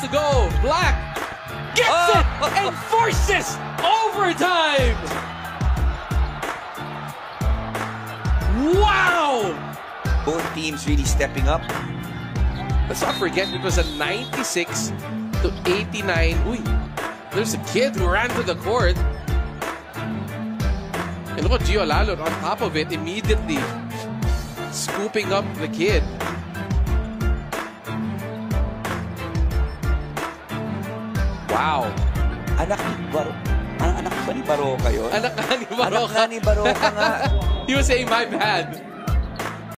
to go. Black gets it and forces overtime. Wow! Both teams really stepping up. Let's not forget it was a 96 to 89. Uy, there's a kid who ran to the court. And look at Gio Lalo on top of it immediately. Scooping up the kid. Wow. Anak ba ni Barroca yun? Anak nga ni Barroca. Anak nga ni Barroca nga. He was saying, my bad.